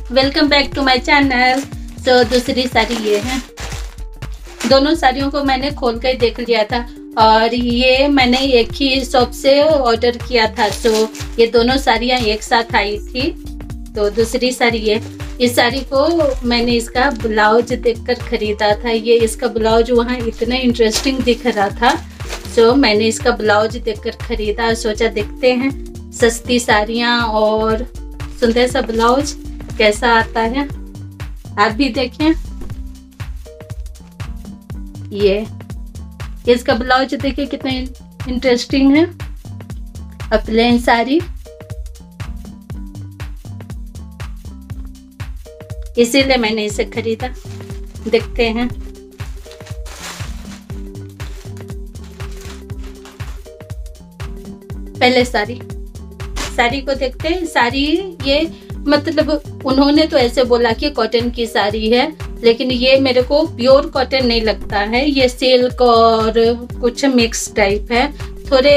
Welcome back to my channel. तो दूसरी साड़ी ये है। दोनों साड़ियों को मैंने खोल कर देख लिया था और ये मैंने एक ही शॉप से ऑर्डर किया था। तो ये दोनों साड़ियाँ एक साथ आई थी। तो दूसरी साड़ी ये, इस साड़ी को मैंने इसका ब्लाउज देखकर खरीदा था। ये इसका ब्लाउज वहाँ इतना इंटरेस्टिंग दिख रहा था, तो मैंने इसका ब्लाउज देखकर खरीदा। सोचा देखते हैं सस्ती साड़ियाँ और सुंदर सा ब्लाउज कैसा आता है। आप भी देखें। ये इसका ब्लाउज देखिए कितना इंटरेस्टिंग है। प्लेन साड़ी, इसीलिए मैंने इसे खरीदा। देखते हैं। पहले साड़ी को देखते हैं। साड़ी ये मतलब उन्होंने तो ऐसे बोला कि कॉटन की साड़ी है, लेकिन ये मेरे को प्योर कॉटन नहीं लगता है। ये सिल्क और कुछ मिक्स टाइप है। थोड़े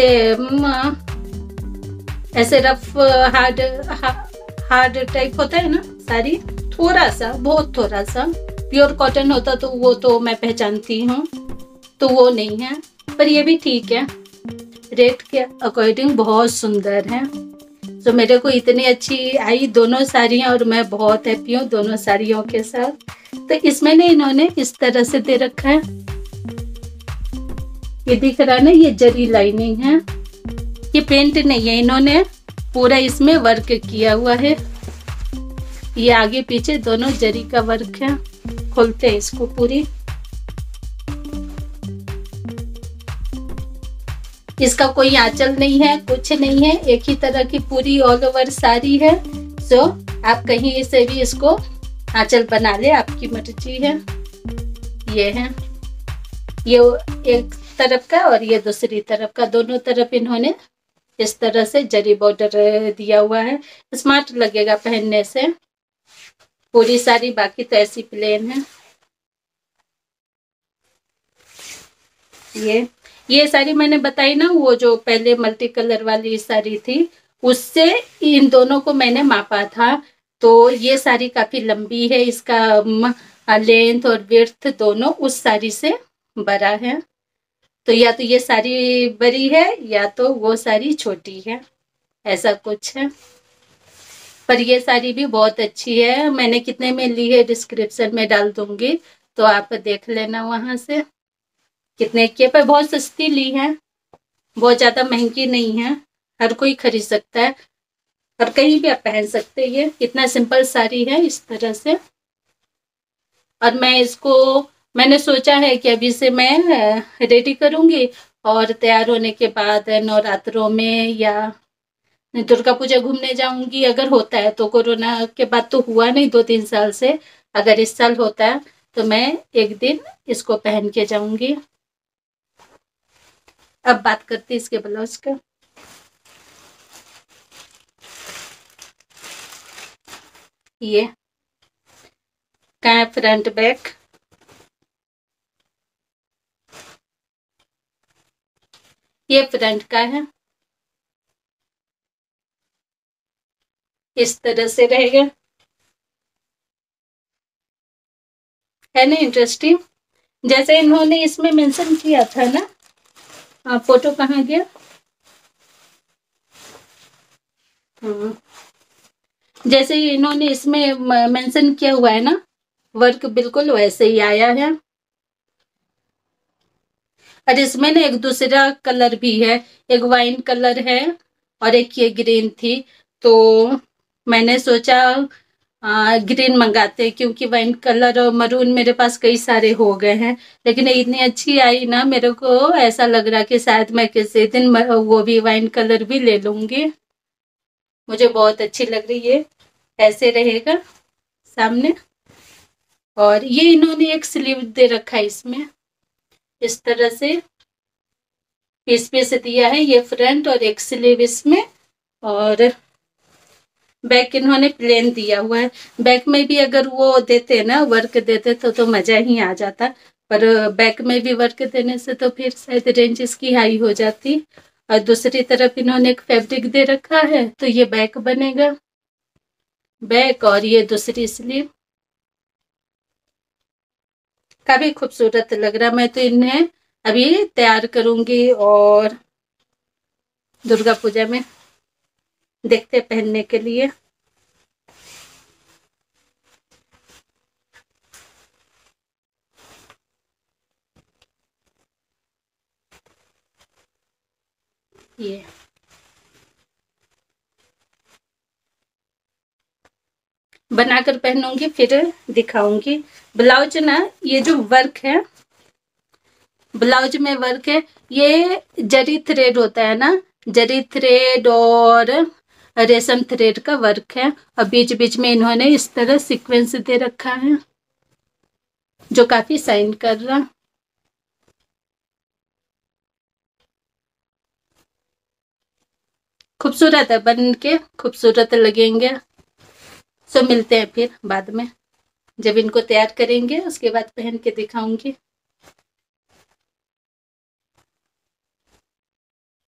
ऐसे रफ हार्ड टाइप होता है ना साड़ी, थोड़ा सा, बहुत थोड़ा सा। प्योर कॉटन होता तो वो तो मैं पहचानती हूँ, तो वो नहीं है। पर ये भी ठीक है, रेट के अकॉर्डिंग बहुत सुंदर है। तो मेरे को इतनी अच्छी आई दोनों साड़ियाँ और मैं बहुत हैप्पी हूँ दोनों साड़ियों के साथ। तो इसमें ना इन्होंने इस तरह से दे रखा है। ये दिख रहा है ना, ये जरी लाइनिंग है, ये पेंट नहीं है। इन्होंने पूरा इसमें वर्क किया हुआ है। ये आगे पीछे दोनों जरी का वर्क है। खोलते हैं इसको पूरी। इसका कोई आंचल नहीं है, कुछ नहीं है, एक ही तरह की पूरी ऑल ओवर साड़ी है। सो आप कहीं से भी इसको आंचल बना ले, आपकी मर्जी है। ये है, ये एक तरफ का और ये दूसरी तरफ का, दोनों तरफ इन्होंने इस तरह से जरी बॉर्डर दिया हुआ है। स्मार्ट लगेगा पहनने से पूरी साड़ी। बाकी तो ऐसी प्लेन है। ये साड़ी मैंने बताई ना, वो जो पहले मल्टी कलर वाली साड़ी थी, उससे इन दोनों को मैंने मापा था। तो ये साड़ी काफी लंबी है, इसका लेंथ और विड्थ दोनों उस साड़ी से बड़ा है। तो या तो ये साड़ी बड़ी है या तो वो साड़ी छोटी है, ऐसा कुछ है। पर ये साड़ी भी बहुत अच्छी है। मैंने कितने में ली है डिस्क्रिप्शन में डाल दूंगी, तो आप देख लेना वहां से कितने के। पर बहुत सस्ती ली है, बहुत ज्यादा महंगी नहीं है। हर कोई खरीद सकता है और कहीं भी आप पहन सकते हैं। ये इतना सिंपल साड़ी है इस तरह से। और मैंने सोचा है कि अभी से मैं रेडी करूंगी और तैयार होने के बाद नवरात्रों में या दुर्गा पूजा घूमने जाऊंगी। अगर होता है तो, कोरोना के बाद तो हुआ नहीं 2-3 साल से। अगर इस साल होता है तो मैं एक दिन इसको पहन के जाऊंगी। अब बात करते हैं इसके ब्लाउज का। ये का है फ्रंट बैक। ये फ्रंट का है, इस तरह से रहेगा। है ना इंटरेस्टिंग। जैसे इन्होंने इसमें मेंशन किया था ना, फोटो कहाँ गया। जैसे इन्होंने इसमें मेंशन किया हुआ है ना, वर्क बिल्कुल वैसे ही आया है। और इसमें ना एक दूसरा कलर भी है, एक वाइन कलर है और एक ये ग्रीन थी। तो मैंने सोचा ग्रीन मंगाते, क्योंकि वाइन कलर और मरून मेरे पास कई सारे हो गए हैं। लेकिन इतनी अच्छी आई ना, मेरे को ऐसा लग रहा कि शायद मैं किसी दिन वो भी वाइन कलर भी ले लूंगी। मुझे बहुत अच्छी लग रही है। ऐसे रहेगा सामने। और ये इन्होंने एक स्लीव दे रखा है इसमें, इस तरह से पीस पीस दिया है। ये फ्रंट और एक स्लीव इसमें। और बैक इन्होंने प्लेन दिया हुआ है। बैक में भी अगर वो देते ना, वर्क देते तो मजा ही आ जाता। पर बैक में भी वर्क देने से तो फिर शायद रेंज इसकी हाई हो जाती। और दूसरी तरफ इन्होंने एक फैब्रिक दे रखा है, तो ये बैक बनेगा। बैक और ये दूसरी स्लीव। काफी खूबसूरत लग रहा। मैं तो इन्हें अभी तैयार करूंगी और दुर्गा पूजा में देखते पहनने के लिए। ये बनाकर पहनूंगी फिर दिखाऊंगी। ब्लाउज ना, ये जो वर्क है, ब्लाउज में वर्क है, ये जरी थ्रेड होता है ना, जरी थ्रेड और रेशम थ्रेड का वर्क है। और बीच बीच में इन्होंने इस तरह सीक्वेंस दे रखा है जो काफी शाइन कर रहा। खूबसूरत है, बन के खूबसूरत लगेंगे। सो मिलते हैं फिर बाद में, जब इनको तैयार करेंगे उसके बाद पहन के दिखाऊंगी।